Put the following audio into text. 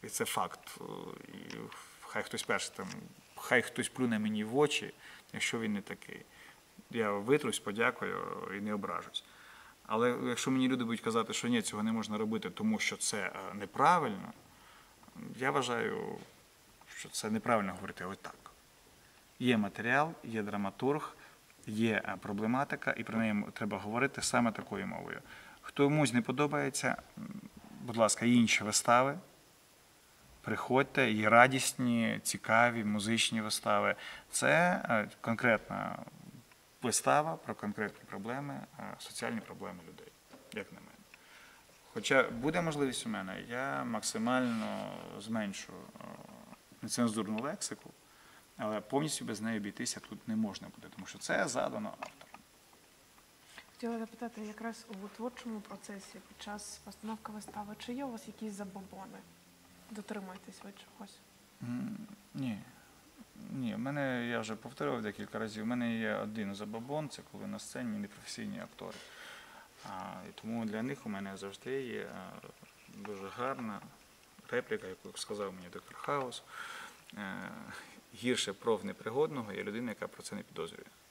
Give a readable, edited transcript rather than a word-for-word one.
І це факт. І хай хтось перший там, хай хтось плюне мені в очі, якщо він не такий. Я витрусь, подякую і не ображусь. Але якщо мені люди будуть казати, що ні, цього не можна робити, тому що це неправильно, я вважаю, що це неправильно говорити ось так. Є матеріал, є драматург, є проблематика, і про неї треба говорити саме такою мовою. Комусь не подобається, будь ласка, є інші вистави. Приходьте, є радісні, цікаві, музичні вистави. Це конкретна вистава про конкретні проблеми, соціальні проблеми людей, як на мене. Хоча буде можливість у мене, я максимально зменшу нецензурну лексику, але повністю без неї обійтися тут не можна буде, тому що це задано автором. Хотіла запитати, якраз у творчому процесі під час постановки вистави, чи є у вас якісь забобони? Дотримуєтесь ви чогось? Ні. Ні, я вже повторював декілька разів, у мене є один забобон, це коли на сцені непрофесійні актори. І тому для них у мене завжди є дуже гарна репліка, яку сказав мені доктор Хаус. Гірше про непригодного є людина, яка про це не підозрює.